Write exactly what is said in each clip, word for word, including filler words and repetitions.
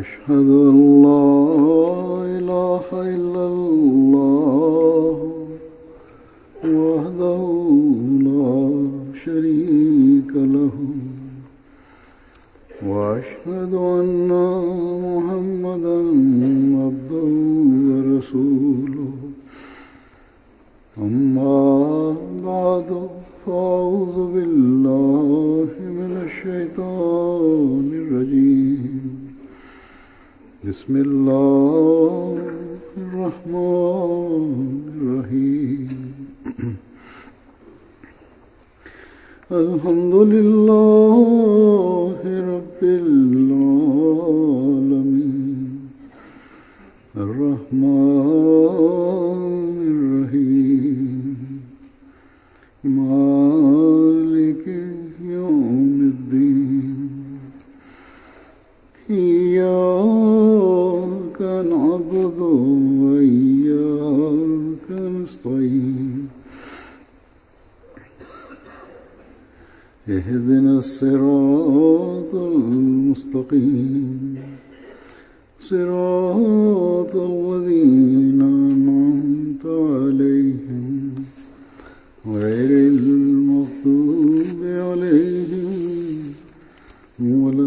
أشهد أن لا إله إلا الله وحده لا شريك له وأشهد أن محمدا عبده ورسوله أما بعد فأعوذ بالله من الشيطان الرجيم بسم الله الرحمن الرحيم الحمد لله رب العالمين الرحمن الرحيم مالك يوم الدين إياك نعبد وإياك نستعين اهدنا الصراط المستقيم صراط الذين أنعمت عليهم غير المغضوب عليهم ولا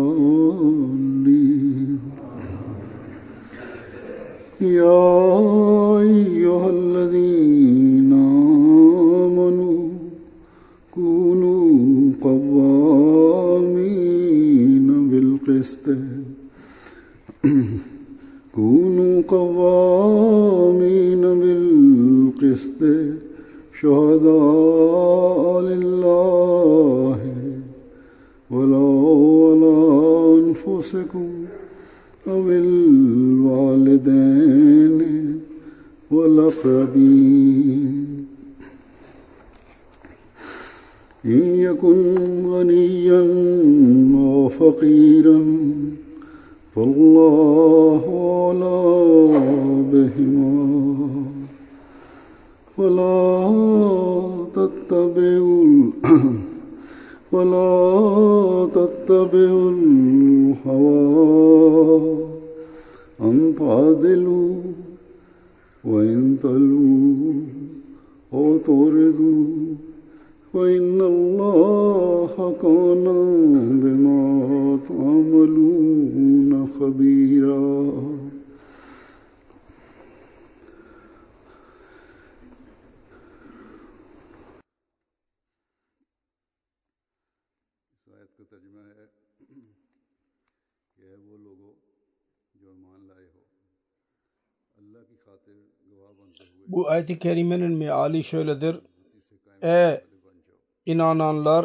الضالين يا أيها الذين آمنوا كونوا قوامين بالقسط كونوا قوامين بالقسط شهداء لله ولو على أنفسكم أو الوالدين والأقربين إن يكن غنيا أو فقيرا فالله أولى بهما ولا تتبعوا ولا تتبعوا الهوى أن تعدلوا وإن تلووا أو تعرضوا وإن الله كان بما تعملون خبيرا Bu ayet-i kerimenin meali şöyledir. Ey inananlar,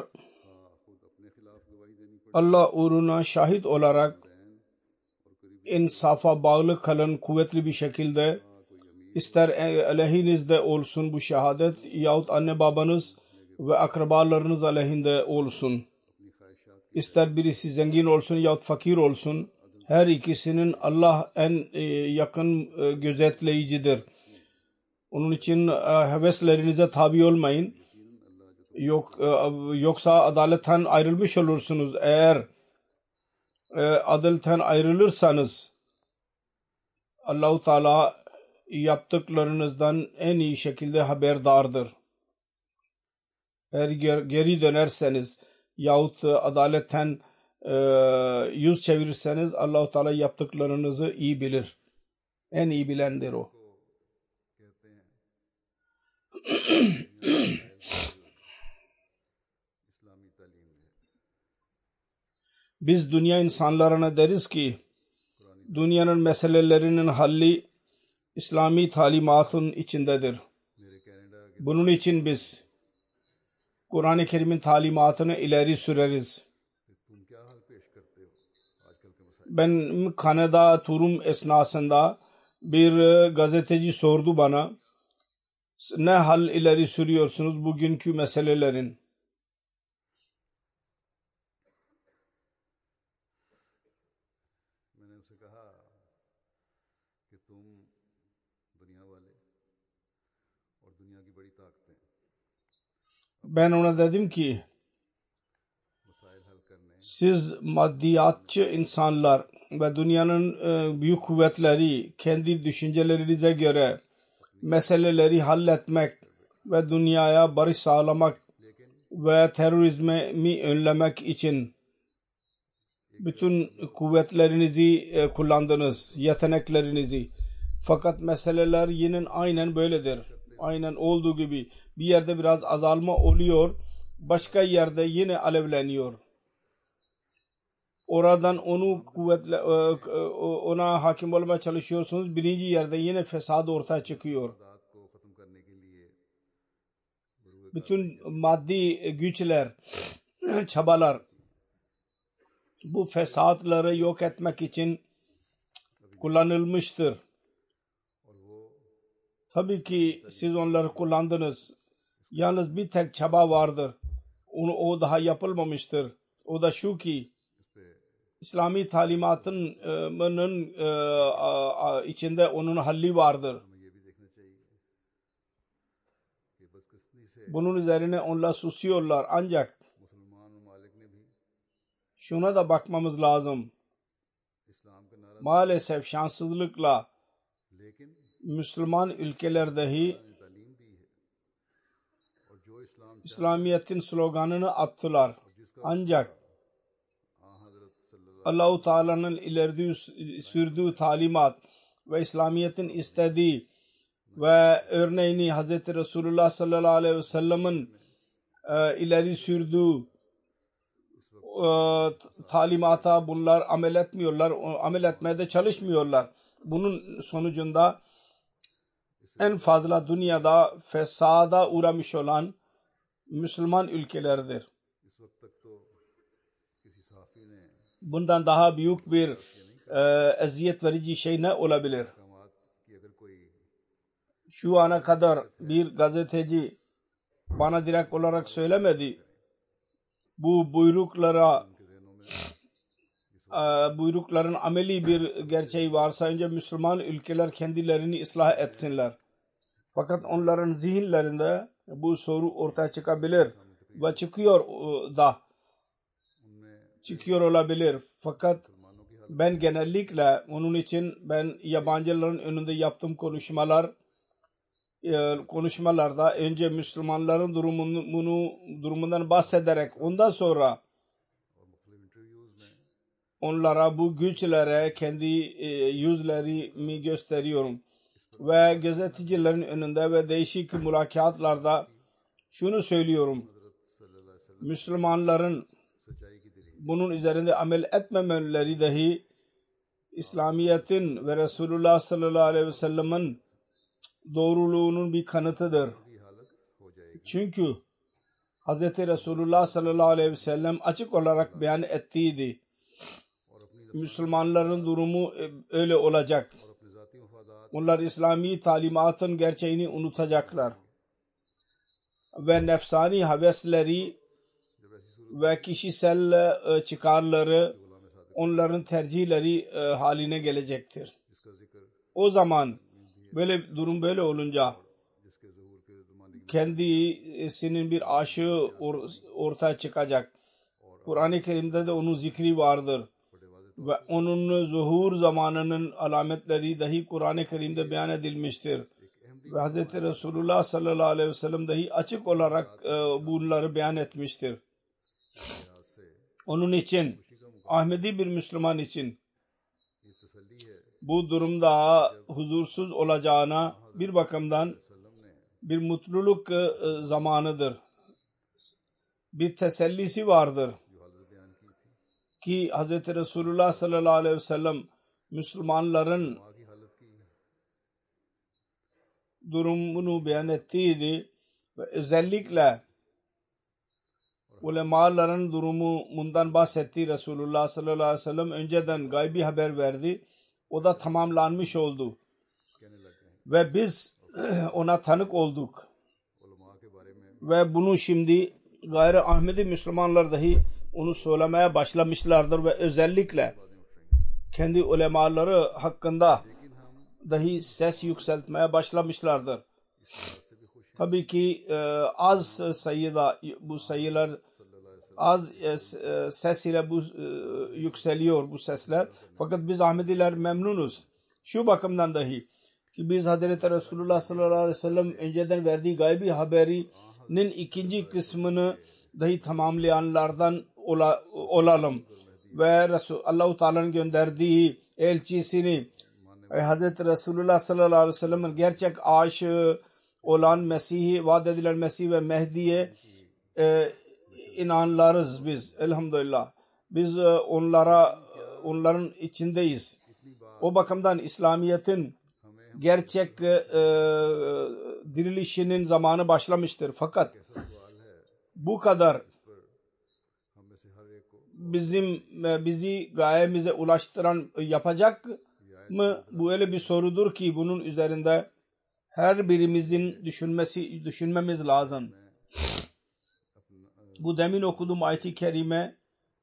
Allah uğruna şahit olarak insafa bağlı kalın kuvvetli bir şekilde, ister aleyhinizde olsun bu şehadet yahut anne babanız ve akrabalarınız aleyhinde olsun. İster birisi zengin olsun yahut fakir olsun, her ikisinin Allah en yakın gözetleyicidir. Onun için heveslerinize tabi olmayın. Yok, yoksa adaletten ayrılmış olursunuz. Eğer adaletten ayrılırsanız Allah-u Teala yaptıklarınızdan en iyi şekilde haberdardır. Eğer geri dönerseniz yahut adaletten yüz çevirirseniz Allah-u Teala yaptıklarınızı iyi bilir. En iyi bilendir o. Biz dünya insanlarına deriz ki dünyanın meselelerinin halli İslami talimatın içindedir. Bunun için biz Kur'an-ı Kerim'in talimatını ileri süreriz. Ben Kanada turum esnasında bir gazeteci sordu bana, ne hal ileri sürüyorsunuz bugünkü meselelerin? Ben ona dedim ki siz maddiyatçı insanlar ve dünyanın e, büyük kuvvetleri kendi düşüncelerinize göre meseleleri halletmek ve dünyaya barış sağlamak ve terörizmi önlemek için bütün kuvvetlerinizi e, kullandınız, yeteneklerinizi. Fakat meseleler yine aynen böyledir. Aynen olduğu gibi bir yerde biraz azalma oluyor, başka yerde yine alevleniyor. Oradan onu kuvvetle ona hakim olmaya çalışıyorsunuz. Birinci yerde yine fesat ortaya çıkıyor. Bütün maddi güçler, çabalar bu fesatları yok etmek için kullanılmıştır. Tabii ki siz onları kullandınız. Yalnız bir tek çaba vardır. Onu, o daha yapılmamıştır. O da şu ki İslami talimatının e, e, içinde onun halli vardır. Bunun üzerine onlar susuyorlar. Ancak şuna da bakmamız lazım. Maalesef şanssızlıkla Müslüman ülkeler dahi İslamiyet'in sloganını attılar. Ancak Allah-u Teala'nın ileri sürdüğü talimat ve İslamiyet'in istediği ve örneğini Hz. Resulullah sallallahu aleyhi ve sellem'in e, ileri sürdüğü e, talimata bunlar amel etmiyorlar. Amel etmeye de çalışmıyorlar. Bunun sonucunda en fazla dünyada fesada uğramış olan Müslüman ülkelerdir. Bundan daha büyük bir e, eziyet verici şey ne olabilir? Şu ana kadar bir gazeteci bana direkt olarak söylemedi. Bu buyruklara e, buyrukların ameli bir gerçeği varsa önce Müslüman ülkeler kendilerini ıslah etsinler. Fakat onların zihinlerinde bu soru ortaya çıkabilir ve çıkıyor da çıkıyor olabilir. Fakat ben genellikle onun için ben yabancıların önünde yaptığım konuşmalar konuşmalarda önce Müslümanların durumunu durumundan bahsederek ondan sonra onlara bu güçlere kendi yüzlerimi gösteriyorum ve gazetecilerin önünde ve değişik mülakatlarda şunu söylüyorum. Müslümanların bunun üzerinde amel etmemeleri dahi İslamiyet'in ve Resulullah sallallahu aleyhi ve sellem'in doğruluğunun bir kanıtıdır. Çünkü Hz. Resulullah sallallahu aleyhi ve sellem açık olarak beyan ettiydi. Müslümanların durumu öyle olacak. Onlar İslami talimatın gerçeğini unutacaklar. Ve nefsani hevesleri ve kişisel çıkarları onların tercihleri haline gelecektir. O zaman böyle durum böyle olunca kendisinin bir aşığı ortaya çıkacak. Kur'an-ı Kerim'de de onun zikri vardır. Ve onun zuhur zamanının alametleri dahi Kur'an-ı Kerim'de beyan edilmiştir. Ve Hz. Resulullah sallallahu aleyhi ve sellem dahi açık olarak bunları beyan etmiştir. Onun için Ahmedi bir Müslüman için bu durumda huzursuz olacağına bir bakımdan bir mutluluk zamanıdır. Bir tesellisi vardır ki Hz. Resulullah sallallahu aleyhi ve sellem Müslümanların durumunu beyan ettiydi ve özellikle ulemaların durumundan bahsetti. Resulullah sallallahu aleyhi ve sellem önceden gaybi haber verdi. O da tamamlanmış oldu. Ve biz ona tanık olduk. Ve bunu şimdi gayri Ahmedi Müslümanlar dahi onu söylemeye başlamışlardır ve özellikle kendi ulemaları hakkında dahi ses yükseltmeye başlamışlardır. Tabii ki e, az sayıda bu sayılar az e, ses ile bu e, yükseliyor bu sesler. Fakat biz Ahmediler memnunuz. Şu bakımdan dahi ki biz Hazreti Resulullah sallallahu aleyhi ve sellem önceden verdiği gaybi haberinin ikinci kısmını dahi tamamlayanlardan ola, olalım. Ve Resul, Allah-u Teala'nın gönderdiği elçisini Hazreti Resulullah sallallahu aleyhi ve sellem'in gerçek aşığı olan Mesih'i, vaat edilen Mesih ve Mehdi'ye e, inanlarız biz. Elhamdülillah. Biz e, onlara onların içindeyiz. O bakımdan İslamiyet'in gerçek e, dirilişinin zamanı başlamıştır. Fakat bu kadar bizim bizi gayemize ulaştıran yapacak mı? Bu öyle bir sorudur ki bunun üzerinde her birimizin düşünmesi düşünmemiz lazım. Bu demin okuduğum ayet-i kerime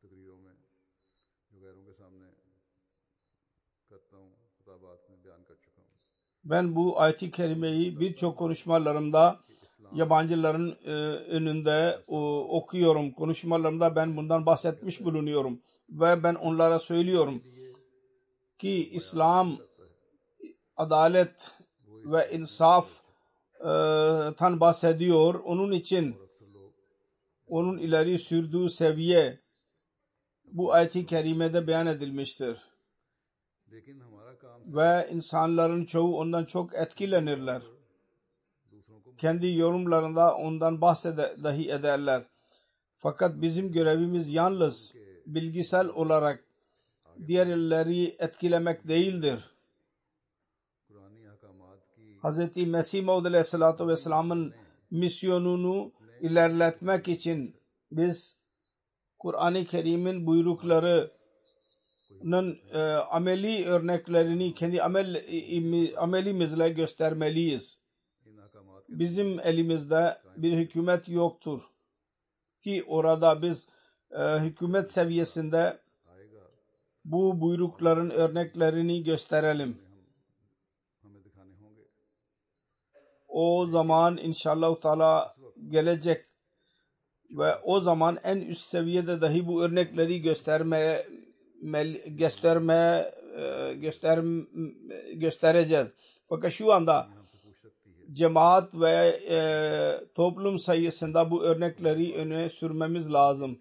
ben bu ayet-i kerimeyi birçok konuşmalarımda yabancıların e, önünde o, okuyorum. Konuşmalarımda ben bundan bahsetmiş bulunuyorum. Ve ben onlara söylüyorum ki İslam adalet ve insaftan bahsediyor. Onun için onun ileri sürdüğü seviye bu ayet-i kerimede beyan edilmiştir. Ve insanların çoğu ondan çok etkilenirler. Kendi yorumlarında ondan bahsede dahi ederler. Fakat bizim görevimiz yalnız bilgisel olarak diğerleri etkilemek değildir. Hz. Mesih Maud Aleyhisselatü Vesselam'ın misyonunu ilerletmek için biz Kur'an-ı Kerim'in buyruklarının e, ameli örneklerini kendi amel, amelimizle göstermeliyiz. Bizim elimizde bir hükümet yoktur ki orada biz e, hükümet seviyesinde bu buyrukların örneklerini gösterelim. O zaman inşallah Teala gelecek ve o zaman en üst seviyede dahi bu örnekleri göstermeye göstermeye göster göstereceğiz. Fakat şu anda cemaat ve e, toplum sayısında bu örnekleri öne sürmemiz lazım.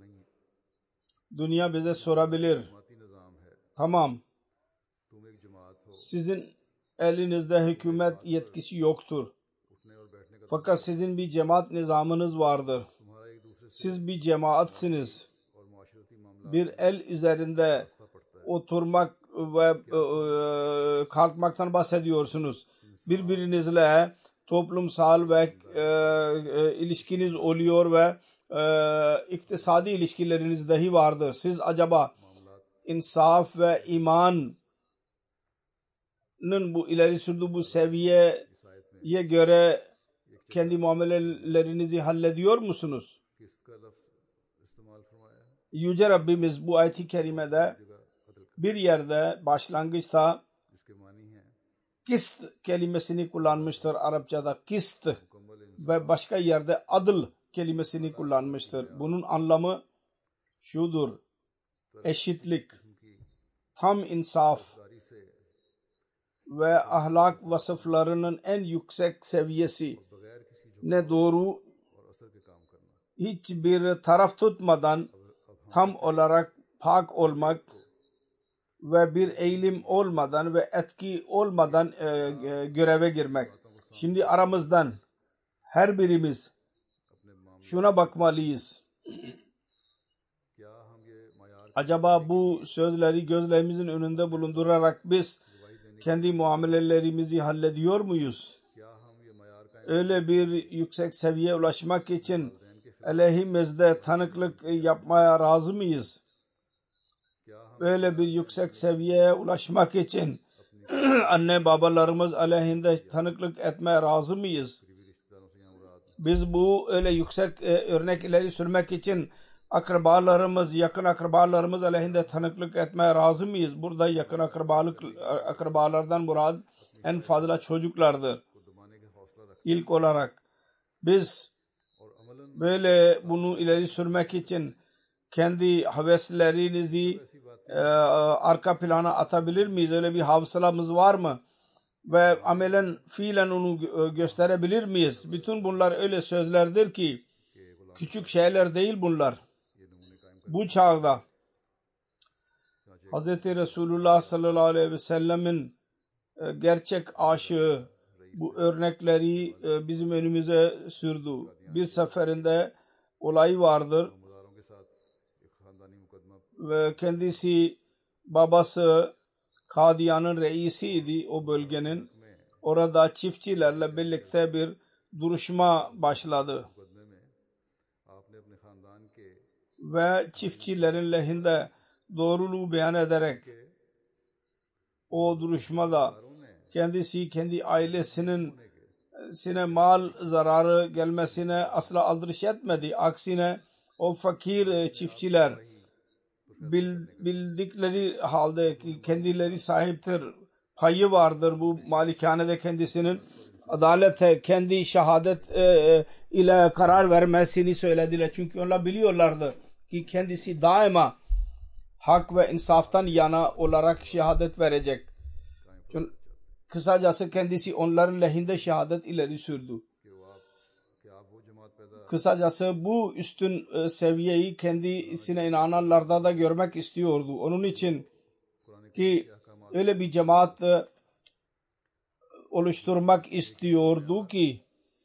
Dünya bize sorabilir. Tamam. Sizin elinizde hükümet yetkisi yoktur. Fakat sizin bir cemaat nizamınız vardır. Siz bir cemaatsiniz. Bir el üzerinde oturmak ve e, kalkmaktan bahsediyorsunuz. Birbirinizle toplumsal ve e, e, ilişkiniz oluyor ve e, iktisadi ilişkileriniz dahi vardır. Siz acaba insaf ve imanın bu ileri sürdüğü bu seviyeye göre kendi muamelelerinizi hallediyor musunuz? Yüce Rabbimiz bu ayet-i kerimede bir yerde başlangıçta kist kelimesini kullanmıştır Arapçada, kist, ve başka yerde adıl kelimesini kullanmıştır. Bunun anlamı şudur: eşitlik, tam insaf ve ahlak vasıflarının en yüksek seviyesi ne doğru, hiçbir taraf tutmadan tam olarak pak olmak ve bir eğilim olmadan ve etki olmadan e, e, göreve girmek. Şimdi aramızdan her birimiz şuna bakmalıyız. Acaba bu sözleri gözlerimizin önünde bulundurarak biz kendi muamelelerimizi hallediyor muyuz? Öyle bir yüksek seviyeye ulaşmak için aleyhimizde tanıklık yapmaya razı mıyız? Böyle bir yüksek seviyeye ulaşmak için anne babalarımız aleyhinde tanıklık etmeye razı mıyız? Biz bu öyle yüksek e, örnek ileri sürmek için akrabalarımız, yakın akrabalarımız aleyhinde tanıklık etmeye razı mıyız? Burada yakın akrabalık, akrabalardan murad en fazla çocuklardır. İlk olarak biz böyle bunu ileri sürmek için kendi heveslerinizi e, arka plana atabilir miyiz? Öyle bir hafızalamız var mı? Ve amelen fiilen onu gö- gösterebilir miyiz? Bütün bunlar öyle sözlerdir ki küçük şeyler değil bunlar. Bu çağda Hz. Resulullah sallallahu aleyhi ve sellemin e, gerçek aşığı bu örnekleri e, bizim önümüze sürdü. Bir seferinde olay vardır ve kendisi babası Kadiyan'ın reisiydi o bölgenin. Orada çiftçilerle birlikte bir duruşma başladı. Ve çiftçilerin lehinde doğruluğu beyan ederek o duruşmada kendisi kendi ailesinin sine mal zararı gelmesine asla aldırış etmedi. Aksine o fakir çiftçiler bildikleri halde ki kendileri sahiptir, payı vardır bu malikanede kendisinin, adalete kendi şehadet e, ile karar vermesini söylediler. Çünkü onlar biliyorlardı ki kendisi daima hak ve insaftan yana olarak şehadet verecek. Çünkü kısacası kendisi onların lehinde şehadet ileri sürdü. Kısacası bu üstün e, seviyeyi kendisine inananlarda da görmek istiyordu. Onun için ki öyle bir cemaat e, oluşturmak istiyordu ki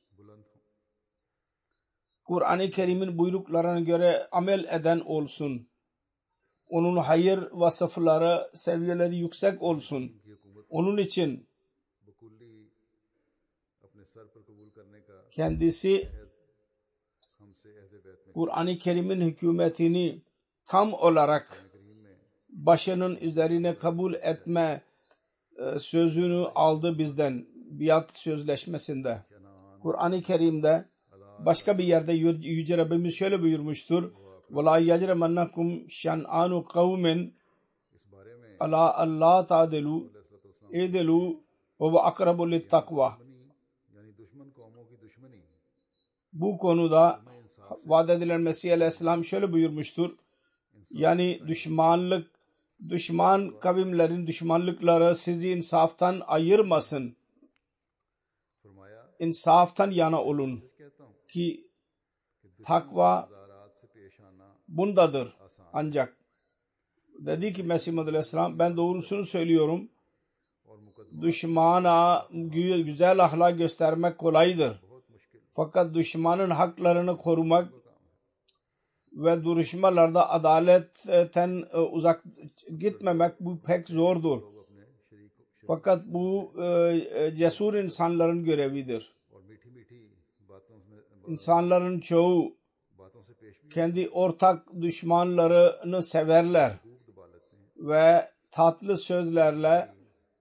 Kur'an-ı Kerim'in buyruklarına göre amel eden olsun. Onun hayır vasıfları, seviyeleri yüksek olsun. Onun için kendisi Kur'an-ı Kerim'in hükümetini tam olarak başının üzerine kabul etme sözünü aldı bizden biat sözleşmesinde. Kur'an-ı Kerim'de başka bir yerde Yüce Rabbimiz şöyle buyurmuştur: وَلَا يَجْرَمَنَّكُمْ شَنْآنُ قَوْمٍ عَلَىٰ أَلَّا تَعْدِلُوا اِعْدِلُوا وَهُوَ أَقْرَبُ لِلتَّقْوَى. Bu konuda vaat edilen Mesih Aleyhisselam şöyle buyurmuştur: yani düşmanlık, düşman kavimlerin düşmanlıkları sizi insaftan ayırmasın. İnsaftan yana olun ki takva bundadır. Ancak dedi ki Mesih Aleyhisselam, ben doğrusunu söylüyorum. Düşmana güzel ahlak göstermek kolaydır. Fakat düşmanın haklarını korumak ve duruşmalarda adaletten uzak gitmemek bu pek zordur. Fakat bu e, cesur insanların görevidir. İnsanların çoğu kendi ortak düşmanlarını severler ve tatlı sözlerle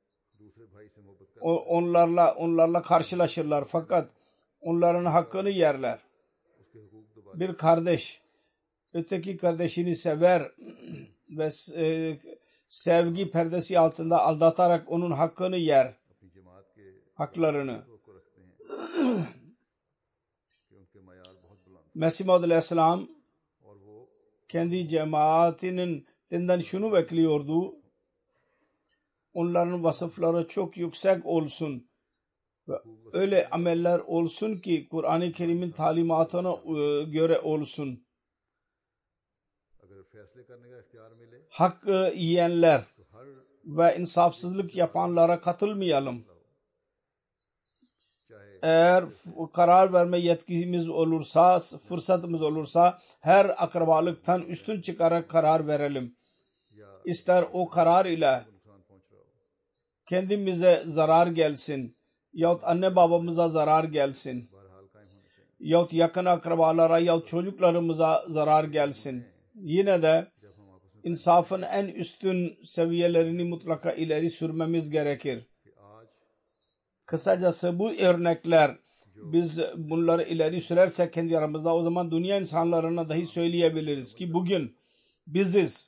onlarla onlarla karşılaşırlar. Fakat onların hakkını yerler. Bir kardeş öteki kardeşini sever ve e, sevgi perdesi altında aldatarak onun hakkını yer. Haklarını. Mesih Maud Aleyhisselam kendi cemaatinin dinden şunu bekliyordu: onların vasıfları çok yüksek olsun ve öyle ameller olsun ki Kur'an-ı Kerim'in talimatına göre olsun. Hak yiyenler ve insafsızlık yapanlara katılmayalım. Eğer karar verme yetkimiz olursa, fırsatımız olursa her akrabalıktan üstün çıkarak karar verelim. İster o karar ile kendimize zarar gelsin yahut anne babamıza zarar gelsin yahut yakın akrabalara yahut çocuklarımıza zarar gelsin. Yine de insafın en üstün seviyelerini mutlaka ileri sürmemiz gerekir. Kısacası bu örnekler, biz bunları ileri sürersek kendi aramızda, o zaman dünya insanlarına dahi söyleyebiliriz ki bugün biziz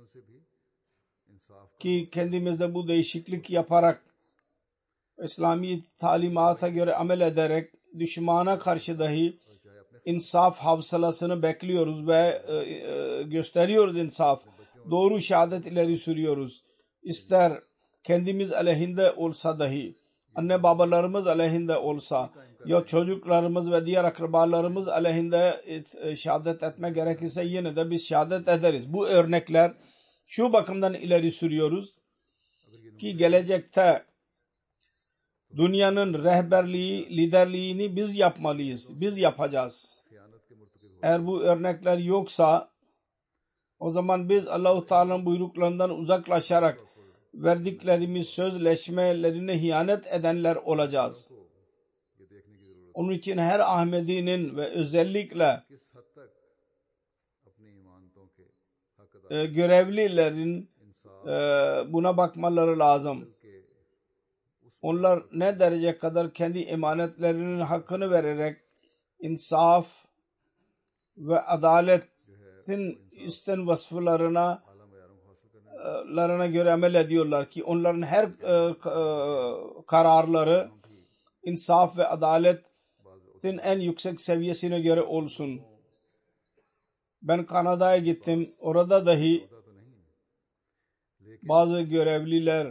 ki kendimizde bu değişiklik yaparak İslami talimata göre amel ederek düşmana karşı dahi insaf havsalasını bekliyoruz ve e, e, gösteriyoruz insaf. Doğru şehadet ileri sürüyoruz. İster kendimiz aleyhinde olsa dahi, anne babalarımız aleyhinde olsa ya çocuklarımız ve diğer akrabalarımız aleyhinde e, şehadet etme gerekirse yine de biz şehadet ederiz. Bu örnekler şu bakımdan ileri sürüyoruz ki gelecekte dünyanın rehberliği, liderliğini biz yapmalıyız. Biz yapacağız. Eğer bu örnekler yoksa o zaman biz Allah-u Teala'nın buyruklarından uzaklaşarak verdiklerimiz sözleşmelerine ihanet edenler olacağız. Onun için her Ahmedi'nin ve özellikle e, görevlilerin e, buna bakmaları lazım. Onlar ne derece kadar kendi emanetlerinin hakkını vererek insaf ve adaletin üstün vasıflarına larına göre amel ediyorlar ki onların her e, kararları insaf ve adaletin en yüksek seviyesine göre olsun. Ben Kanada'ya gittim. Orada dahi bazı görevliler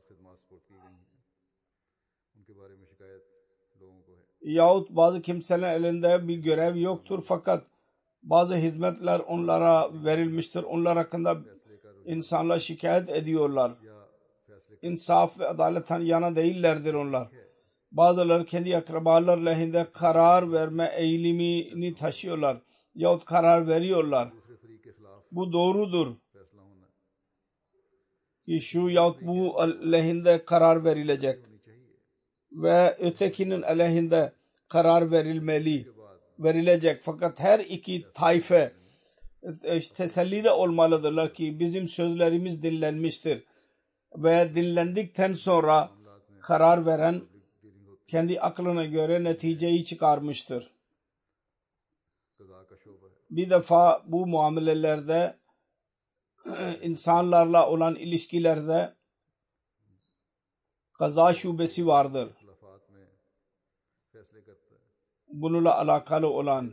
yahut bazı kimselerin elinde bir görev yoktur fakat bazı hizmetler onlara verilmiştir. Onlar hakkında insanlar şikayet ediyorlar. İnsaf ve adaletten yana değillerdir onlar. Bazıları kendi akrabalar lehinde karar verme eğilimini taşıyorlar yahut karar veriyorlar. Bu doğrudur ki şu yahut bu lehinde karar verilecek ve ötekinin aleyhinde karar verilmeli, verilecek. Fakat her iki tayfe tesellide olmalıdırlar ki bizim sözlerimiz dinlenmiştir ve dinlendikten sonra karar veren kendi aklına göre neticeyi çıkarmıştır. Bir defa bu muamelelerde insanlarla olan ilişkilerde kaza şubesi vardır. Bununla alakalı olan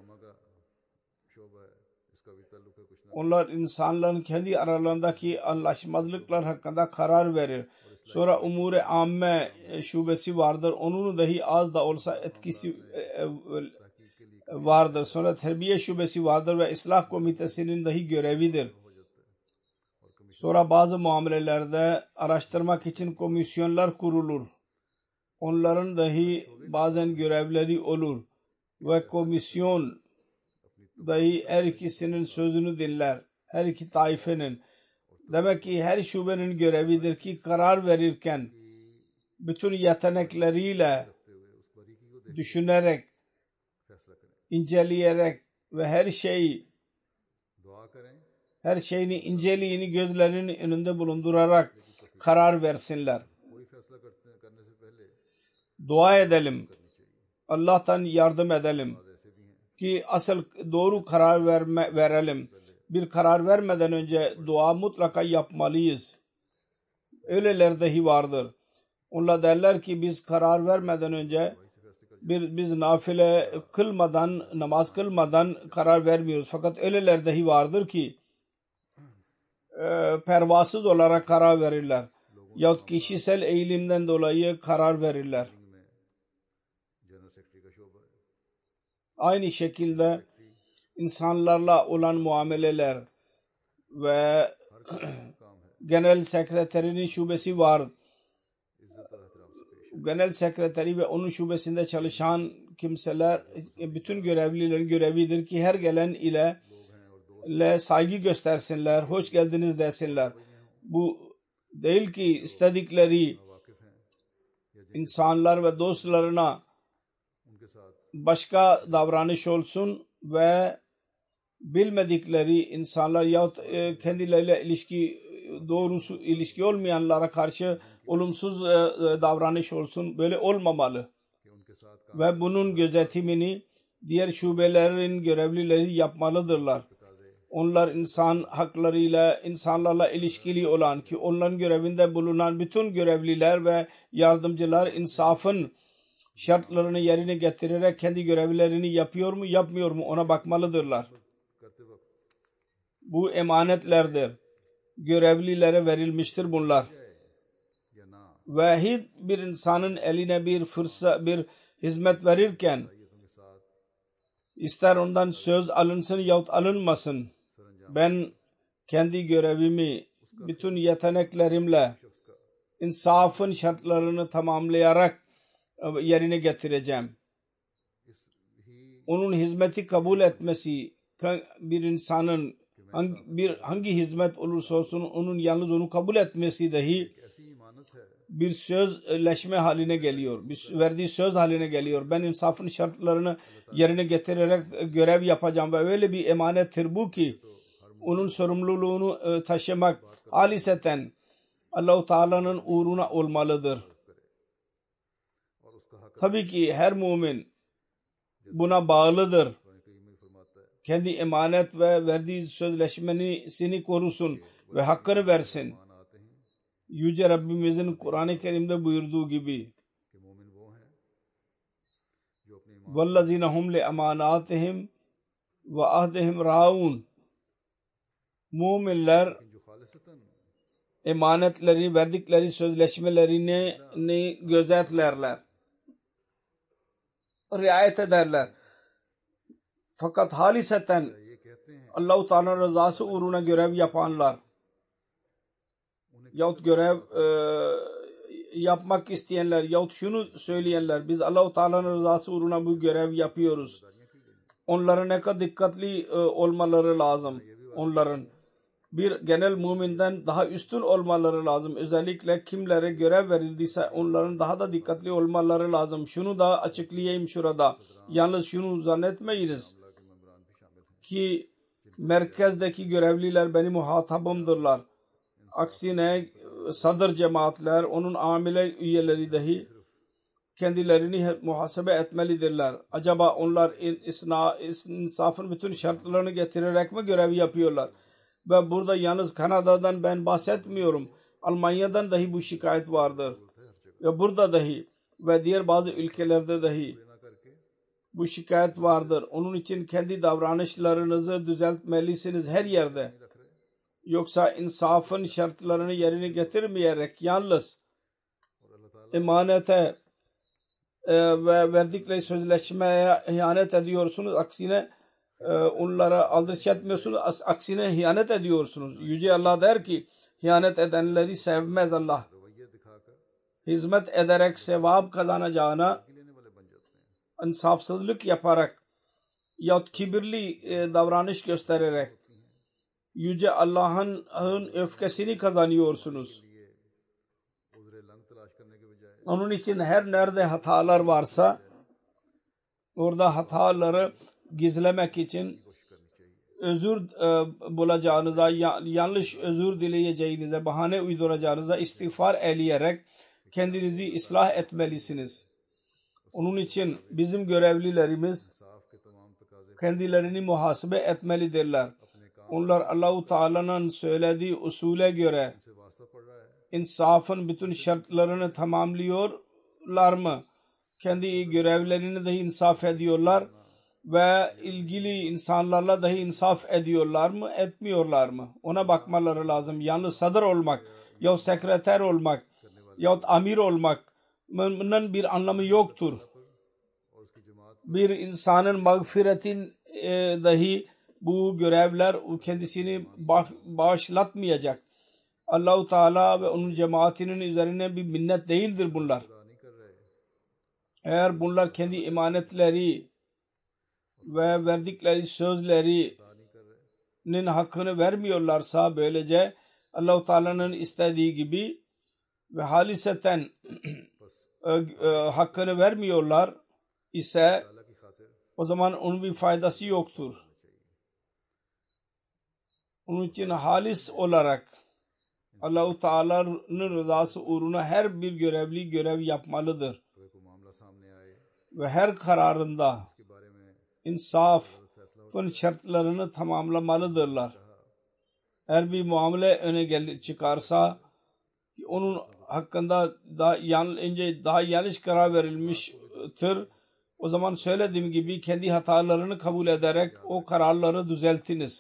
onlar insanların kendi aralarındaki anlaşmazlıklar hakkında karar verir. Sonra umur-i amme şubesi vardır. Onun dahi az da olsa etkisi vardır. Sonra terbiye şubesi vardır ve ıslah komitesinin dahi görevidir. Sonra bazı muamelelerde araştırmak için komisyonlar kurulur. Onların dahi bazen görevleri olur ve komisyon dahi her ikisinin sözünü dinler. Her iki taifenin. Demek ki her şubenin görevidir ki karar verirken bütün yetenekleriyle düşünerek, inceleyerek ve her şeyi her şeyini inceliğini gözlerinin önünde bulundurarak karar versinler. Dua edelim. Allah'tan yardım edelim ki asıl doğru karar verme, verelim. Bir karar vermeden önce dua mutlaka yapmalıyız. Öyleler dahi vardır. Onlar derler ki biz karar vermeden önce bir, biz nafile kılmadan, namaz kılmadan karar vermiyoruz. Fakat öyleler dahi vardır ki e, pervasız olarak karar verirler. Yahut kişisel eğilimden dolayı karar verirler. Aynı şekilde insanlarla olan muameleler ve genel sekreterinin şubesi var. Genel sekreteri ve onun şubesinde çalışan kimseler bütün görevlilerin görevidir ki her gelen ile, ile saygı göstersinler, hoş geldiniz desinler. Bu değil ki istedikleri insanlar ve dostlarına başka davranış olsun ve bilmedikleri insanlar yahut e, kendileriyle ilişki doğrusu ilişki olmayanlara karşı olumsuz e, davranış olsun. Böyle olmamalı. Ve bunun gözetimini diğer şubelerin görevlileri yapmalıdırlar. Onlar insan haklarıyla, insanlarla ilişkili olan ki onların görevinde bulunan bütün görevliler ve yardımcılar insafın şartlarını yerine getirerek kendi görevlerini yapıyor mu yapmıyor mu ona bakmalıdırlar. Bu emanetlerdir. Görevlilere verilmiştir bunlar. Vahid bir insanın eline bir fırsat, bir hizmet verirken ister ondan söz alınsın yahut alınmasın, ben kendi görevimi bütün yeteneklerimle insafın şartlarını tamamlayarak yerine getireceğim. Onun hizmeti kabul etmesi, bir insanın hangi, bir, hangi hizmet olursa olsun onun yalnız onu kabul etmesi dahi bir sözleşme haline geliyor. Bir verdiği söz haline geliyor. Ben insafın şartlarını yerine getirerek görev yapacağım ve öyle bir emanettir bu ki onun sorumluluğunu taşımak haliseten Allah-u Teala'nın uğruna olmalıdır. Tabii ki her mümin buna bağlıdır. Kendi emanet ve verdiği sözleşmesini korusun ve hakkını versin. Yüce Rabbimizin Kur'an-ı Kerim'de buyurduğu gibi وَالَّذِينَ هُمْ لِأَمَانَاتِهِمْ وَعَهْدِهِمْ رَاعُونَ Müminler emanetleri, verdikleri sözleşmelerini gözetlerler, riayet ederler. Fakat haliseten Allah-u Teala rızası uğruna görev yapanlar yahut görev e, yapmak isteyenler yahut şunu söyleyenler, biz Allah-u Teala'nın rızası uğruna bu görev yapıyoruz. Onlara ne kadar dikkatli e, olmaları lazım. Onların bir genel müminden daha üstün olmaları lazım. Özellikle kimlere görev verildiyse onların daha da dikkatli olmaları lazım. Şunu da açıklayayım şurada. Yalnız şunu zannetmeyiniz ki merkezdeki görevliler benim muhatabımdırlar. Aksine sadır cemaatler, onun amile üyeleri dahi kendilerini muhasebe etmelidirler. Acaba onlar isna, insafın bütün şartlarını getirerek mi görev yapıyorlar? Ve burada yalnız Kanada'dan ben bahsetmiyorum. Almanya'dan dahi bu şikayet vardır. Ve burada dahi ve diğer bazı ülkelerde dahi bu şikayet vardır. Onun için kendi davranışlarınızı düzeltmelisiniz her yerde. Yoksa insafın şartlarını yerine getirmeyerek yalnız emanete e, ve verdikleri sözleşmeye ihanet ediyorsunuz. Aksine e, onlara aldırış etmiyorsunuz. Aksine ihanet ediyorsunuz. Yüce Allah der ki ihanet edenleri sevmez Allah. Hizmet ederek sevap kazanacağına insafsızlık yaparak yahut kibirli e, davranış göstererek Yüce Allah'ın öfkesini kazanıyorsunuz. Onun için her nerede hatalar varsa orada hataları gizlemek için özür e, bulacağınıza, ya, yanlış özür dileyeceğinize, bahane uyduracağınıza istiğfar eleyerek kendinizi ıslah etmelisiniz. Onun için bizim görevlilerimiz kendilerini muhasebe etmelidirler. Onlar Allah-u Teala'nın söylediği usule göre insafın bütün şartlarını tamamlıyorlar mı? Kendi görevlerini dahi insaf ediyorlar ve ilgili insanlarla dahi insaf ediyorlar mı, etmiyorlar mı? Ona bakmaları lazım. Yalnız sadır olmak, yahut sekreter olmak, yahut amir olmanın bir anlamı yoktur. Bir insanın mağfiretin e, dahi bu görevler kendisini bağışlatmayacak. Allah-u Teala ve onun cemaatinin üzerine bir minnet değildir bunlar. Eğer bunlar kendi emanetleri ve verdikleri sözlerinin hakkını vermiyorlarsa böylece Allah-u Teala'nın istediği gibi ve haliseten hakkını vermiyorlar ise o zaman onun bir faydası yoktur. Onun için halis olarak Allah-u Teala'nın rızası uğruna her bir görevli görev yapmalıdır. Ve her kararında insafın şartlarını tamamlamalıdırlar. Eğer bir muamele öne çıkarsa onun hakkında daha, yan, önce daha yanlış karar verilmiş haktır. O zaman söylediğim gibi kendi hatalarını kabul ederek o kararları düzeltiniz.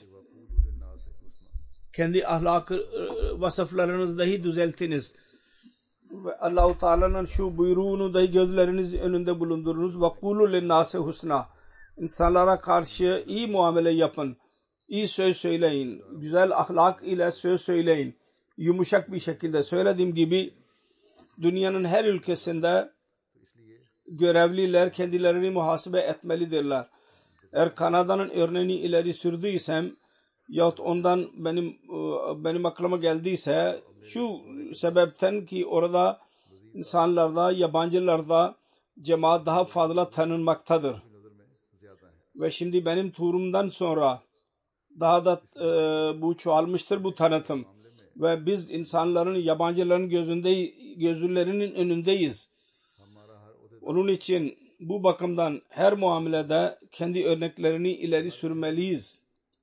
Kendi ahlak vasıflarınızı dahi düzeltiniz. Ve Allah-u Teala'nın şu buyruğunu dahi gözleriniz önünde bulundurunuz. وَقُولُ لِلنَّاسِ husna. İnsanlara karşı iyi muamele yapın. İyi söz söyleyin. Güzel ahlak ile söz söyleyin. Yumuşak bir şekilde. Söylediğim gibi dünyanın her ülkesinde görevliler kendilerini muhasebe etmelidirler. Eğer Kanada'nın örneğini ileri sürdüysem yahut ondan benim benim aklıma geldiyse şu sebepten ki orada insanlarda, yabancılarda cemaat daha fazla tanınmaktadır. Ve şimdi benim turumdan sonra daha da e, bu çoğalmıştır bu tanıtım. Ve biz insanların, yabancıların gözünde, gözlerinin önündeyiz. Onun için bu bakımdan her muamelede kendi örneklerini ileri sürmeliyiz.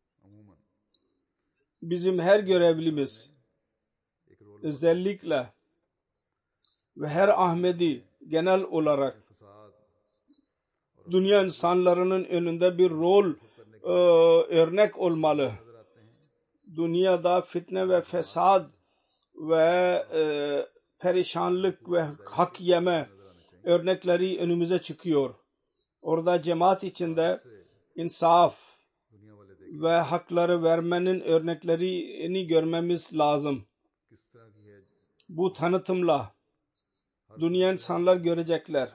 Bizim her görevlimiz özellikle ve her Ahmedi genel olarak dünya insanlarının önünde bir rol e, örnek olmalı. Dünyada fitne ve fesad ve e, perişanlık ve hak yeme örnekleri önümüze çıkıyor. Orada cemaat içinde insaf ve hakları vermenin örneklerini görmemiz lazım. Bu tanıtımla dünya insanlar görecekler.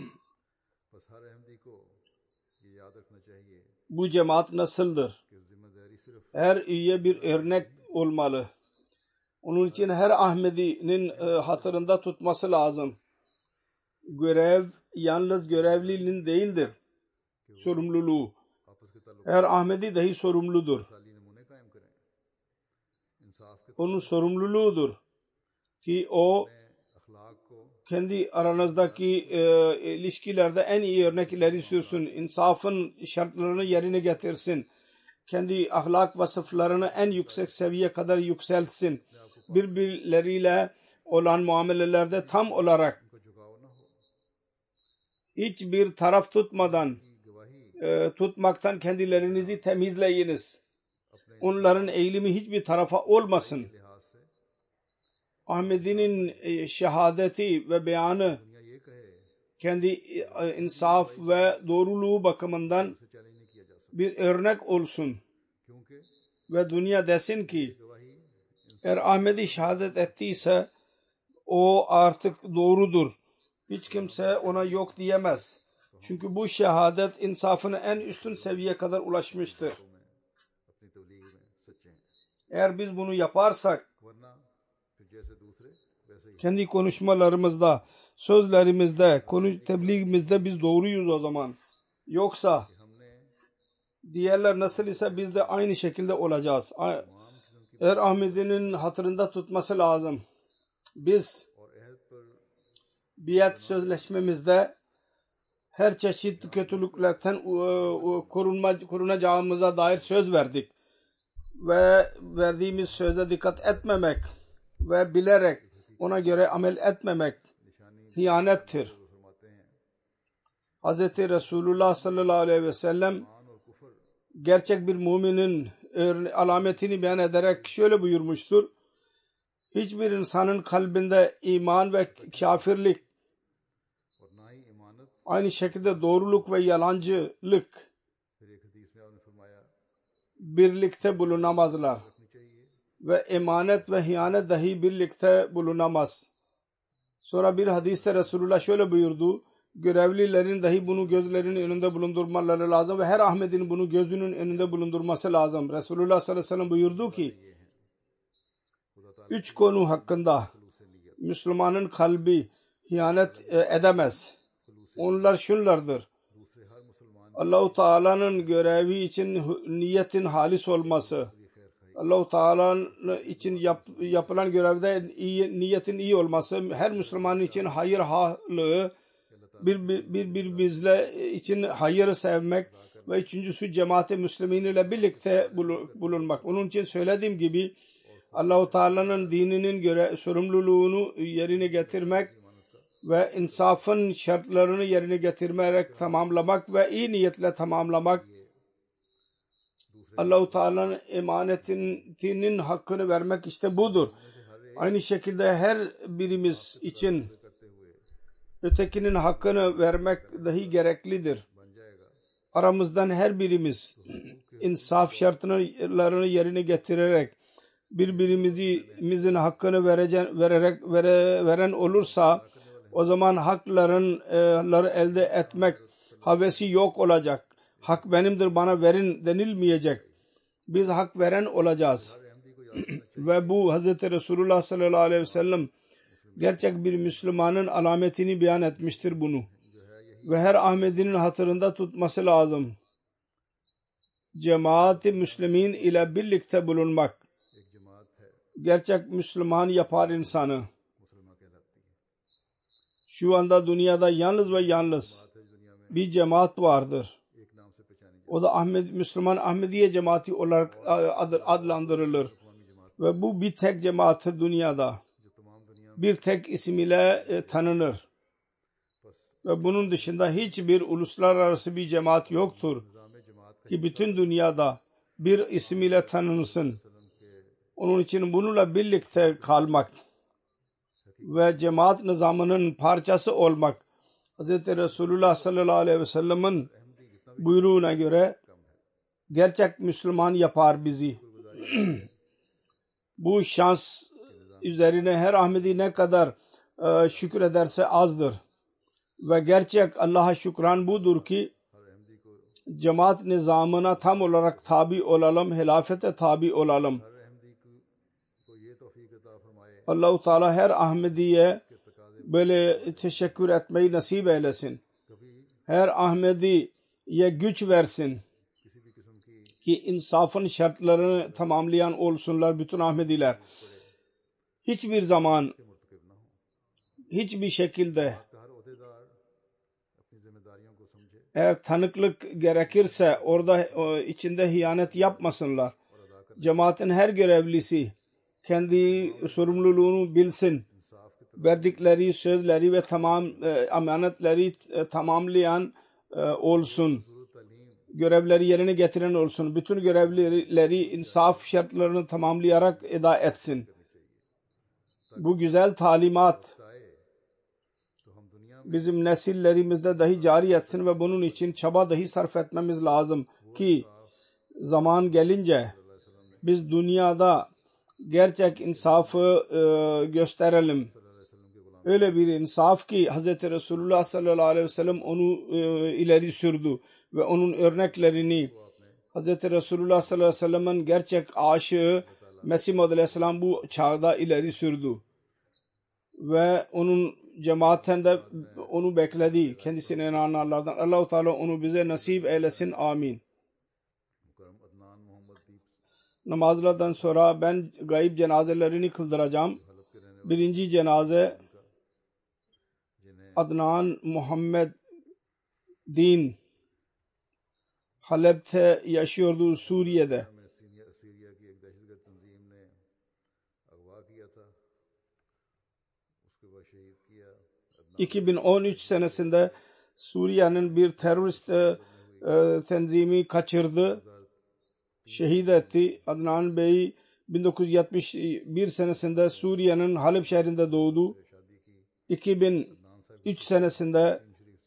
Bu cemaat nasıldır? Her üye bir örnek olmalı. Onun için her Ahmedi'nin e, hatırında tutması lazım. Görev yalnız görevlinin değildir. Sorumluluğu. Her Ahmedi dahi sorumludur. Onun sorumluluğudur ki o kendi aranızdaki e, ilişkilerde en iyi örnekleri sürsün. İnsafın şartlarını yerine getirsin. Kendi ahlak vasıflarını en yüksek seviyeye kadar yükseltsin. Birbirleriyle olan muamelelerde tam olarak hiçbir taraf tutmadan e, tutmaktan kendilerinizi temizleyiniz. Onların eğilimi hiçbir tarafa olmasın. Ahmedi'nin e, şehadeti ve beyanı kendi e, insaf ve doğruluğu bakımından bir örnek olsun. Ve dünya desin ki eğer Ahmedi şehadet ettiyse o artık doğrudur. Hiç kimse ona yok diyemez. Çünkü bu şehadet insafına en üstün seviyeye kadar ulaşmıştır. Eğer biz bunu yaparsak kendi konuşmalarımızda, sözlerimizde, konu tebliğimizde biz doğruyuz o zaman. Yoksa diğerler nasıl ise biz de aynı şekilde olacağız. Eğer Ahmedi'nin hatırında tutması lazım. Biz biat sözleşmemizde her çeşit kötülüklerden korunma, korunacağımıza dair söz verdik. Ve verdiğimiz söze dikkat etmemek ve bilerek ona göre amel etmemek hiyanettir. Hz. Resulullah sallallahu aleyhi ve sellem gerçek bir müminin alametini beyan ederek şöyle buyurmuştur. Hiçbir insanın kalbinde iman ve kafirlik, aynı şekilde doğruluk ve yalancılık birlikte bulunamazlar. Ve emanet ve hiyanet dahi birlikte bulunamaz. Sonra bir hadiste Resulullah şöyle buyurdu. Görevlilerin dahi bunu gözlerinin önünde bulundurmaları lazım ve her Ahmed'in bunu gözünün önünde bulundurması lazım. Resulullah sallallahu aleyhi ve sellem buyurdu ki üç konu hakkında Müslümanın kalbi hiyanet edemez. Onlar şunlardır. Allah-u Teala'nın görevi için niyetin halis olması. Allah-u Teala'nın için yap, yapılan görevde iyi, niyetin iyi olması. Her Müslüman için hayır halı, bir, bir, bir, birbirimizle için hayırı sevmek ve üçüncüsü cemaat-i Müslümin ile birlikte bulunmak. Onun için söylediğim gibi Allah-u Teala'nın dininin göre sorumluluğunu yerine getirmek ve insafın şartlarını yerine getirmeyerek tamamlamak ve iyi niyetle tamamlamak, Allah-u Teala'nın emanetinin hakkını vermek işte budur. Aynı şekilde her birimiz için ötekinin hakkını vermek dahi gereklidir. Aramızdan her birimiz insaf şartlarını yerine getirerek birbirimizin hakkını verece, vererek vere, veren olursa o zaman haklarını elde etmek havesi yok olacak. Hak benimdir, bana verin denilmeyecek. Biz hak veren olacağız. Ve bu Hz. Resulullah sallallahu aleyhi ve sellem gerçek bir Müslümanın alametini beyan etmiştir bunu. Ve her Ahmedi'nin hatırında tutması lazım. Cemaat-i Müslümin ile birlikte bulunmak gerçek Müslüman yapar insanı. Şu anda dünyada yalnız ve yalnız bir cemaat vardır. O da Ahmed, Müslüman Ahmadiyya cemaati olarak adlandırılır. Ve bu bir tek cemaattir dünyada. Bir tek isim ile e, tanınır. Ve bunun dışında hiçbir uluslararası bir cemaat yoktur ki bütün dünyada bir isim ile tanınsın. Onun için bununla birlikte kalmak ve cemaat nizamının parçası olmak Hz. Resulullah sallallahu aleyhi ve sellem'in buyruğuna göre gerçek Müslüman yapar bizi. Bu şans üzerine her Ahmedi ne kadar e, şükür ederse azdır. Ve gerçek Allah'a şükran budur ki cemaat nizamına tam olarak tabi olalım, hilafete tabi olalım. Allah-u Teala her Ahmedi'ye böyle teşekkür etmeyi nasip eylesin. Her Ahmedi'ye güç versin ki insafın şartlarını tamamlayan olsunlar bütün Ahmediler. Hiçbir zaman, hiçbir şekilde eğer tanıklık gerekirse orada içinde hıyanet yapmasınlar. Cemaatin her görevlisi kendi sorumluluğunu bilsin. Verdikleri sözleri ve tamam e, emanetleri e, tamamlayan e, olsun. Görevleri yerine getiren olsun. Bütün görevlileri insaf şartlarını tamamlayarak eda etsin. Bu güzel talimat bizim nesillerimizde dahi cari etsin ve bunun için çaba dahi sarf etmemiz lazım ki zaman gelince biz dünyada gerçek insafı e, gösterelim. Öyle bir insaf ki Hz. Resulullah sallallahu aleyhi ve sellem onu e, ileri sürdü ve onun örneklerini Hz. Resulullah sallallahu aleyhi ve sellem'in gerçek aşığı Mesih Maud aleyhisselam bu çağda ileri sürdü. Ve onun cemaatten de onu bekledi. Kendisine inananlardan. Allah-u Teala onu bize nasip eylesin. Amin. Namazlardan sonra ben gayb cenazelerini kıldıracağım. Birinci cenaze Adnan Muhammed Din Halep'te yaşıyordu, Suriye'de. iki bin on üç senesinde Suriye'nin bir terörist e, e, tenzimi kaçırdı, şehit etti. Adnan Bey bin dokuz yüz yetmiş bir senesinde Suriye'nin Halep şehrinde doğdu. iki bin üç senesinde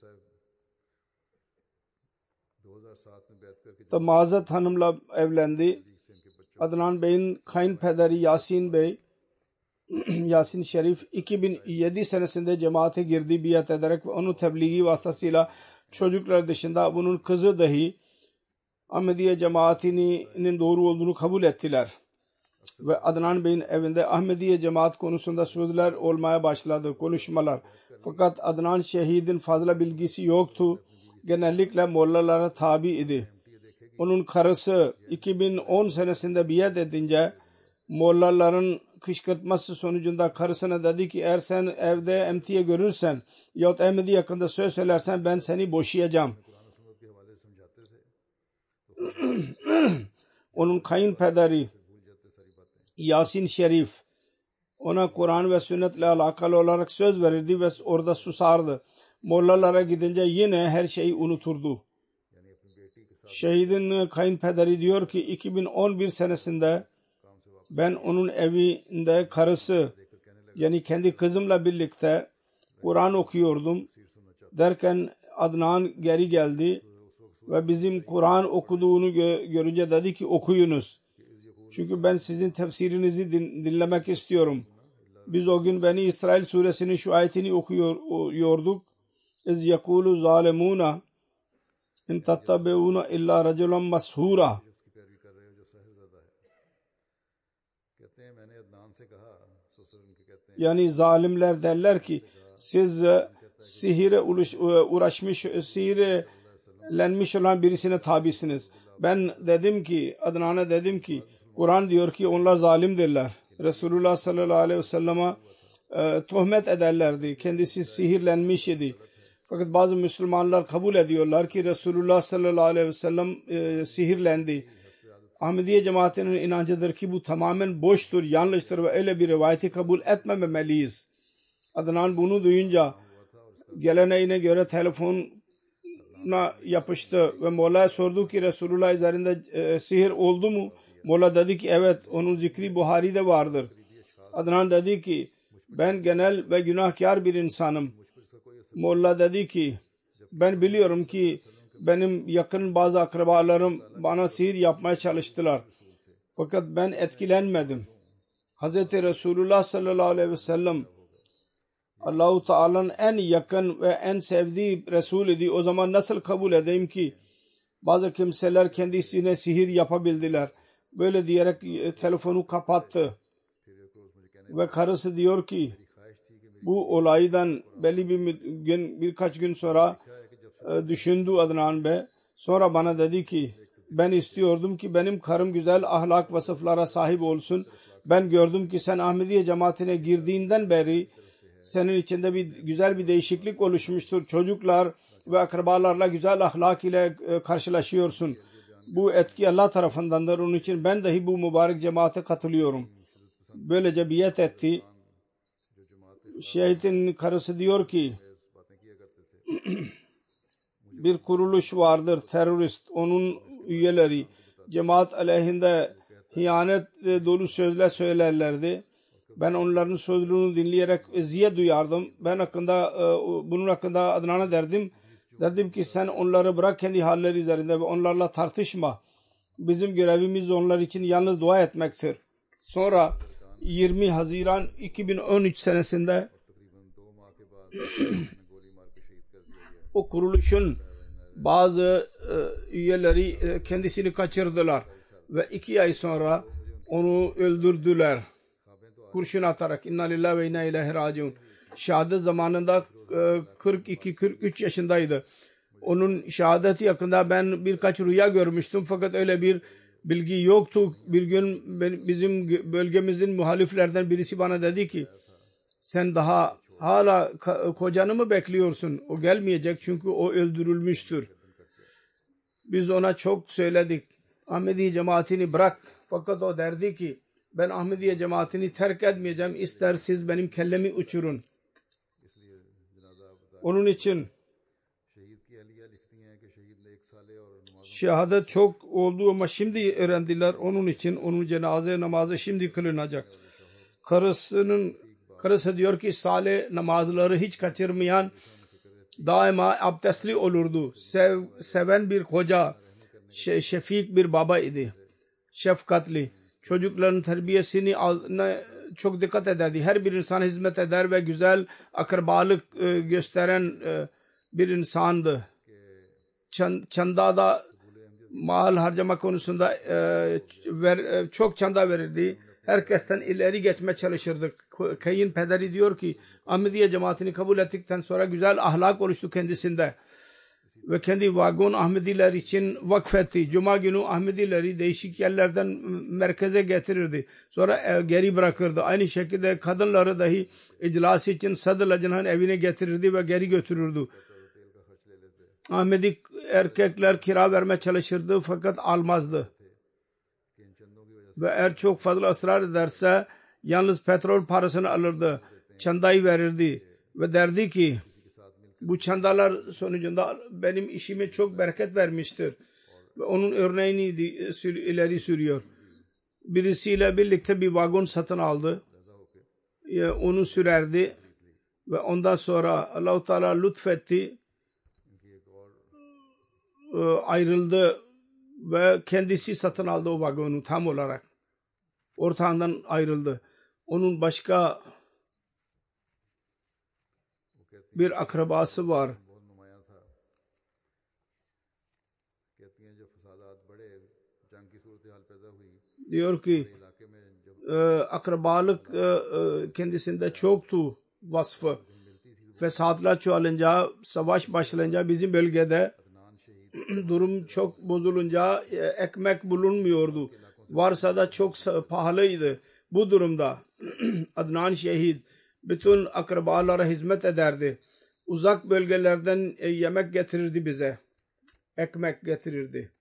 Mazat Hanım'la evlendi. Adnan Bey'in kayınpederi Yasin Bey, Yasin Şerif iki bin yedi senesinde cemaate girdi biat ederek ve onun tebliği vasıtasıyla çocuklar dışında bunun kızı dahi Ahmadiyya cemaatinin doğru olduğunu kabul ettiler. Ve Adnan Bey'in evinde Ahmadiyya cemaat konusunda sözler olmaya başladı, konuşmalar. Fakat Adnan şehidin fazla bilgisi yoktu. Genellikle mollalara tabi idi. Onun karısı iki bin on senesinde biat edince mollaların kışkırtması sonucunda karısına dedi ki eğer sen evde emtiye görürsen yahut Ahmedi hakkında söz söylersen ben seni boşayacağım. Onun kayınpederi Yasin Şerif ona Kur'an ve sünnetle alakalı olarak söz verirdi ve orada susardı. Mollalara gidince yine her şeyi unuturdu. Şehidin kayınpederi diyor ki iki bin on bir senesinde ben onun evinde karısı yani kendi kızımla birlikte Kur'an okuyordum. Derken Adnan geri geldi ve bizim Kur'an okuduğunu gö- görünce dedi ki okuyunuz. Çünkü ben sizin tefsirinizi din- dinlemek istiyorum. Biz o gün Beni İsrail suresinin şu ayetini okuyorduk. İz yekulu zalimuna in tattabi'una illa raculan mashura. Yani zalimler derler ki siz sihire uğraşmış, sihirlenmiş olan birisine tabisiniz. Ben dedim ki, Adnan'a dedim ki Kur'an diyor ki onlar zalimdirler. Resulullah sallallahu aleyhi ve sellem'e e, tuhmet ederlerdi. Kendisi sihirlenmiş idi. Fakat bazı Müslümanlar kabul ediyorlar ki Resulullah sallallahu aleyhi ve sellem e, sihirlendi. Ahmadiyya cemaatinin inancıdır ki bu tamamen boştur, yanlıştır ve öyle bir rivayeti kabul etmemeliyiz. Adnan bunu duyunca geleneğine göre telefona yapıştı ve Molla'ya sordu ki Resulullah üzerinde e, sihir oldu mu? Molla dedi ki evet, onun zikri Buhari'de vardır. Adnan dedi ki ben genel ve günahkar bir insanım. Molla dedi ki ben biliyorum ki benim yakın bazı akrabalarım bana sihir yapmaya çalıştılar. Fakat ben etkilenmedim. Hazreti Resulullah sallallahu aleyhi ve sellem Allah-u Teala'nın en yakın ve en sevdiği Resul idi. O zaman nasıl kabul edeyim ki bazı kimseler kendisine sihir yapabildiler. Böyle diyerek telefonu kapattı. Ve karısı diyor ki bu olaydan belli bir gün, birkaç gün sonra e, düşündü Adnan Bey. Sonra bana dedi ki ben istiyordum ki benim karım güzel ahlak vasıflara sahip olsun. Ben gördüm ki sen Ahmadiyya cemaatine girdiğinden beri senin içinde bir güzel bir değişiklik oluşmuştur. Çocuklar ve akrabalarla güzel ahlak ile e, karşılaşıyorsun. Bu etki Allah tarafındandır. Onun için ben dahi bu mübarek cemaate katılıyorum. Böylece biat etti. Şehidin karısı diyor ki bir kuruluş vardır terörist, onun üyeleri cemaat aleyhinde hıyanet dolu sözler söylerlerdi. Ben onların sözlerini dinleyerek eziyet duyardım. Ben hakkında bunun hakkında Adnan'a derdim. Derdim ki sen onları bırak kendi halleri üzerinde ve onlarla tartışma. Bizim görevimiz onlar için yalnız dua etmektir. Sonra yirmi Haziran iki bin on üç senesinde o kuruluşun bazı e, üyeleri e, kendisini kaçırdılar ve iki ay sonra onu öldürdüler. Kurşun atarak. İnna lillahi ve inna ileyhi raciun. Şehadet zamanında e, kırk iki kırk üç yaşındaydı. Onun şehadeti yakında ben birkaç rüya görmüştüm fakat öyle bir bilgi yoktu. Bir gün bizim bölgemizin muhaliflerden birisi bana dedi ki sen daha hala kocanı mı bekliyorsun? O gelmeyecek çünkü o öldürülmüştür. Biz ona çok söyledik. Ahmadiyya cemaatini bırak. Fakat o derdi ki ben Ahmadiyya cemaatini terk etmeyeceğim. İster siz benim kellemi uçurun. Onun için şehadet çok oldu ama şimdi öğrendiler. Onun için onun cenaze namazı şimdi kılınacak. Karısının karısı diyor ki salih namazları hiç kaçırmayan, daima abdestli olurdu. Sev, seven bir koca, şefik bir baba idi. Şefkatli. Çocukların terbiyesini çok dikkat ederdi. Her bir insan hizmet eder ve güzel akrabalık gösteren bir insandı. Çandada mal harcama konusunda çok çanda verirdi. Herkesten ileri geçmeye çalışırdı. Kayınpederi diyor ki Ahmadiyya cemaatini kabul ettikten sonra güzel ahlak oluştu kendisinde. Ve kendi vagon Ahmediler için vakfetti. Cuma günü Ahmedileri değişik yerlerden merkeze getirirdi. Sonra geri bırakırdı. Aynı şekilde kadınları dahi iclas için Sadr Lajna'nın evine getirirdi ve geri götürürdü. Ahmedi erkekler kira vermeye çalışırdı fakat almazdı. Ve eğer çok fazla ısrar ederse Yalnız petrol parasını alırdı. Çandayı verirdi. Ve derdi ki bu çandalar sonucunda benim işime çok bereket vermiştir. Ve onun örneğini ileri sürüyor. Birisiyle birlikte bir vagon satın aldı. Onu sürerdi. Ve ondan sonra Allah-u Teala lütfetti. Ayrıldı. Ve kendisi satın aldı o vagonu tam olarak. Ortağından ayrıldı. Onun başka bir akrabası var. Diyor ki e, akrabalık e, e, kendisinde çoktu vasfı. Fesatlar çoğalınca, savaş başlayınca bizim bölgede durum çok bozulunca e, ekmek bulunmuyordu. Varsa da çok pahalıydı. Bu durumda Adnan şehit bütün akrabalara hizmet ederdi. Uzak bölgelerden e, yemek getirirdi bize. Ekmek getirirdi.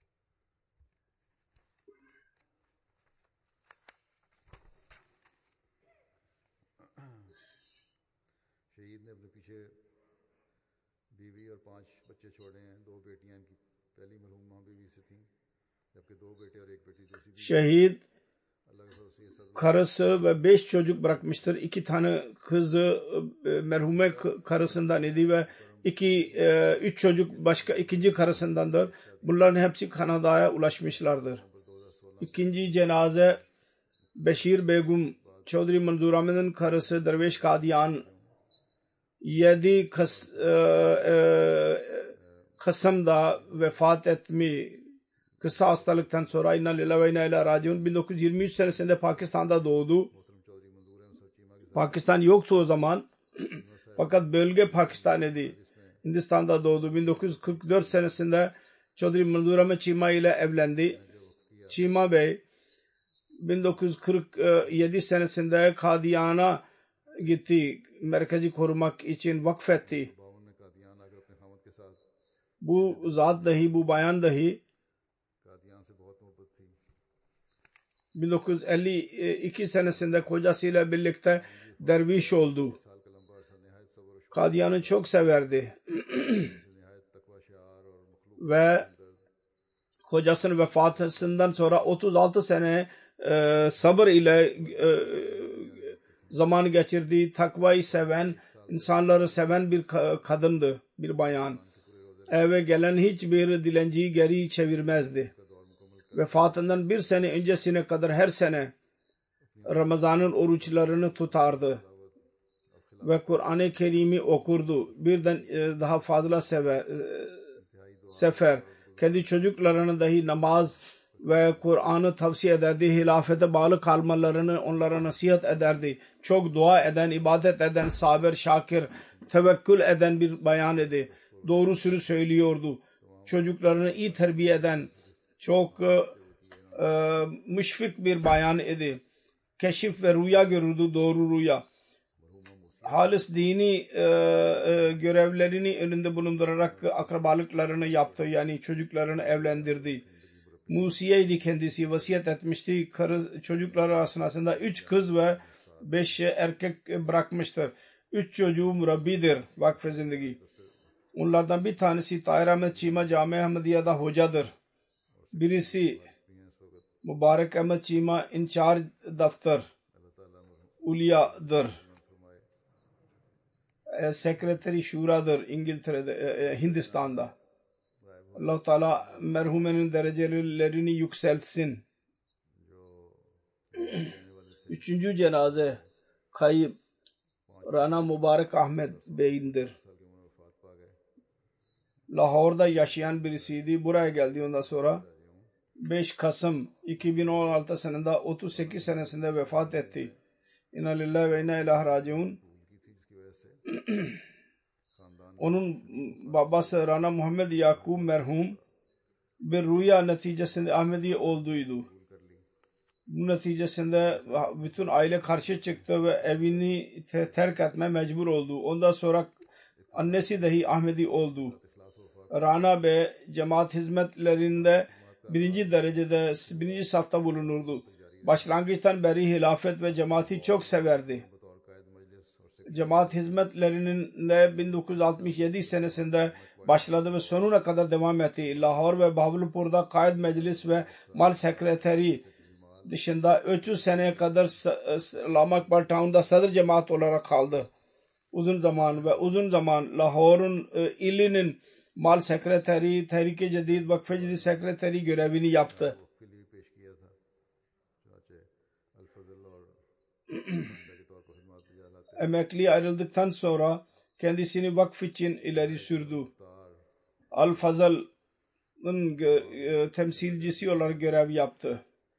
Şehit karısı ve beş çocuk bırakmıştır. İki tane kızı e, merhume karısından idi ve iki, e, üç çocuk başka ikinci karısındandır. Bunların hepsi Kanada'ya ulaşmışlardır. İkinci cenaze Beşir Begum Çodri Manzur Ahmet'in karısı Derviş Kadiyan yedi Kas, e, e, Kasım'da vefat etmi kısa hastalıktan sonra inna lillahi ve inna ileyhi raciun bin dokuz yüz yirmi üç senesinde Pakistan'da doğdu. Pakistan yoktu o zaman. Fakat bölge Pakistan idi. Hindistan'da doğdu. bin dokuz yüz kırk dört senesinde Çodri Manzur Ahmet Cuma ile evlendi. Cuma Bey bin dokuz yüz kırk yedi senesinde Kadiyan'a gitti. Merkezi korumak için vakfetti. Bu zat dahi, bu bayan dahi bin dokuz yüz elli iki senesinde kocasıyla birlikte derviş oldu. Kadiyan'ı çok severdi. Ve kocasının vefatından sonra otuz altı sene e, sabır ile e, zamanı geçirdiği, takvayı seven, insanları seven bir kadındı, bir bayan. Eve gelen hiçbir dilenciyi geri çevirmezdi. Vefatından bir sene öncesine kadar her sene Ramazan'ın oruçlarını tutardı. Ve Kur'an-ı Kerim'i okurdu. Birden daha fazla sever, sefer. Kendi çocuklarına dahi namaz ve Kur'an'ı tavsiye ederdi. Hilafete bağlı kalmalarını onlara nasihat ederdi. Çok dua eden, ibadet eden, sabır, şakir, tevekkül eden bir bayan idi. Doğrusunu söylüyordu. Çocuklarını iyi terbiye eden, çok e, e, müşfik bir bayan idi. Keşif ve rüya görürdü, doğru rüya. Halis dini e, e, görevlerini önünde bulundurarak akrabalıklarını yaptı. Yani çocuklarını evlendirdi. Musiyeydi kendisi, vasiyet etmişti. Karı, çocuklar arasında üç kız ve beş erkek bırakmıştır. Üç çocuğu murabbidir vakf-ı zindagi. Onlardan bir tanesi Tahir Ahmet Cima Cami Ahmadiyya'da hocadır. Birisi Mübarek Ahmet Cima İnçarj Daftar Uliyadır. E, Sekreteri Şura'dır İngiltere'de, e, Hindistan'da. Allah-u Teala merhumenin derecelerini yükseltsin. Üçüncü cenaze kayıp Rana Mübarek Ahmet Bey'indir. Lahor'da yaşayan birisiydi. Buraya geldi ondan sonra. beş Kasım iki bin on altı senesinde otuz sekiz senesinde vefat etti. İnna lillahi ve inna ileyhi raciun. Onun babası Rana Muhammed Yakub merhum bir rüya neticesinde Ahmedi olduğuydu. Bu neticesinde bütün aile karşı çıktı ve evini terk etmeye mecbur oldu. Ondan sonra annesi dahi Ahmedi oldu. Rana Bey cemaat hizmetlerinde birinci derecede birinci safta bulunurdu. başlangıçtan beri hilafet ve cemaati çok severdi. Cemaat hizmetlerinin de bin dokuz yüz altmış yedi senesinde başladı ve sonuna kadar devam etti. Lahore ve Bahawalpur'da kaid meclis ve mal sekreteri dışında üç yüz seneye kadar Lamakbar Town'da sadr cemaat olarak kaldı. Uzun zaman ve uzun zaman Lahore'un ilinin mal sekreteri, Tehrik-i Cedid, Vakf-ı Cedid sekreteri görevini yaptı. Emekliye ayrıldıktan sonra kendisini vakf için ileri sürdü. Al-Fazl'ın temsilcisi olarak görev yaptı.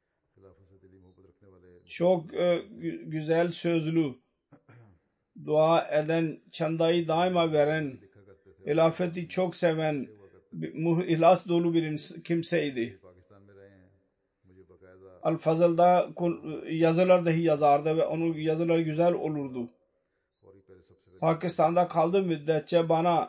Çok e, güzel sözlü, dua eden, çandayı daima veren, hilafeti çok seven, ihlas dolu bir kimseydi. Al-Fazl'da yazılar dahi yazardı ve onun yazıları güzel olurdu. Pakistan'da kaldığı müddetçe bana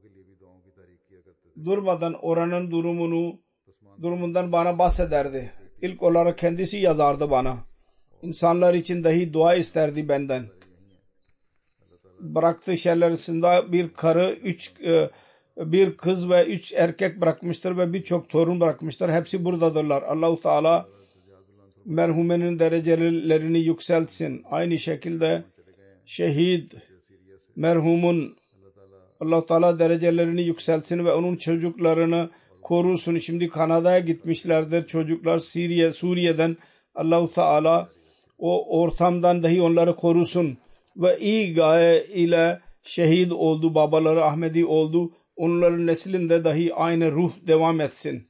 durmadan oranın durumunu durumundan bana bahsederdi. İlk olarak kendisi yazardı bana. İnsanlar için dahi dua isterdi benden. Bıraktığı şeyler arasında bir karı, üç bir kız ve üç erkek bırakmıştır ve birçok torun bırakmıştır. Hepsi buradadırlar. Allah-u Teala merhumenin derecelerini yükseltsin. Aynı şekilde şehit merhumun Allah-u Teala derecelerini yükseltsin ve onun çocuklarını korusun. Şimdi Kanada'ya gitmişlerdir çocuklar, Suriye, Suriye'den. Allah-u Teala o ortamdan dahi onları korusun ve iyi gaye ile şehit oldu, babaları Ahmedi oldu. Onların neslinde dahi aynı ruh devam etsin.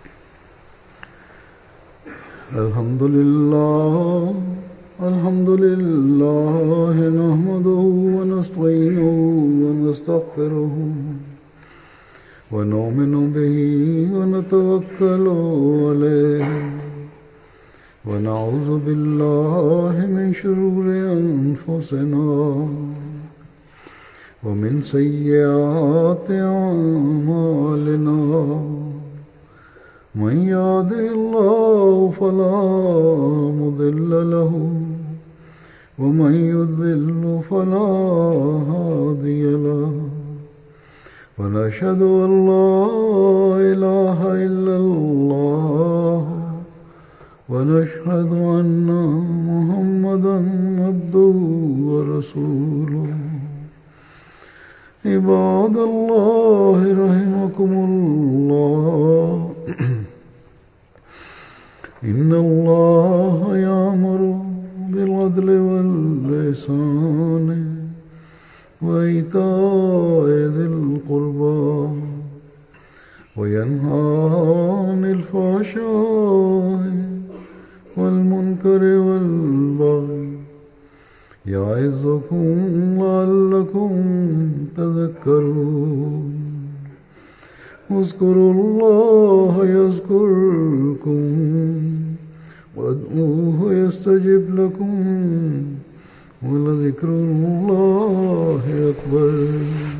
Elhamdülillah, elhamdülillah, nahmaduhu ve nestainuhu ve nestağfiruhu ve nu'minu bihi ve netevekkalu aleyhi ve na'udzu billahi min şururi enfusina ve min seyyiati a'malina. من يهده الله فلا مضل له ومن يضلل فلا هادي له ونشهد أن لا إله إلا الله ونشهد أن محمدا عبده ورسوله عباد الله رحمكم الله إن الله يأمر بالعدل والإحسان وإيتاء ذي القربى وينهى عن الفحشاء والمنكر والبغي يعظكم لعلكم تذكرون اذكروا الله يذكركم وادعوه يستجب لكم ولذكر الله أكبر.